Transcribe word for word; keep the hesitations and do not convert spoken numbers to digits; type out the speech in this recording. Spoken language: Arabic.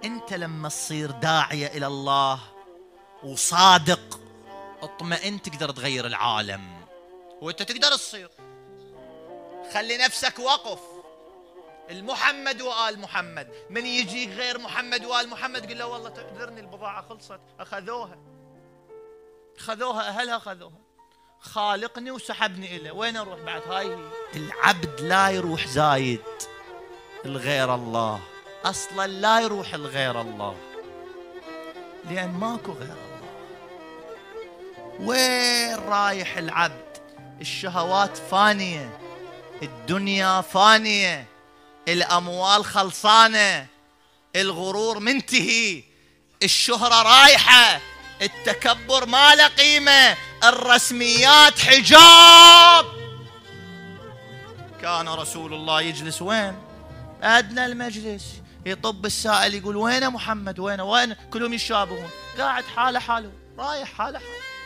أنت لما تصير داعية إلى الله وصادق اطمئن تقدر تغير العالم، وأنت تقدر تصير. خلي نفسك وقف. المحمد وآل محمد، من يجيك غير محمد وآل محمد قل له والله تعذرني البضاعة خلصت، أخذوها أخذوها أهلها أخذوها، خالقني وسحبني إليه، وين أروح بعد؟ هاي هي. العبد لا يروح زايد الغير الله، أصلا لا يروح الغير الله، لأن ماكو غير الله. وين رايح العبد؟ الشهوات فانية، الدنيا فانية، الأموال خلصانة، الغرور منتهي، الشهرة رايحة، التكبر ما له قيمة، الرسميات حجاب. كان رسول الله يجلس وين؟ أدنى المجلس، يطب السائل يقول وين محمد؟ وين وين؟ كلهم يشابهون، قاعد حاله حاله، رايح حاله حاله.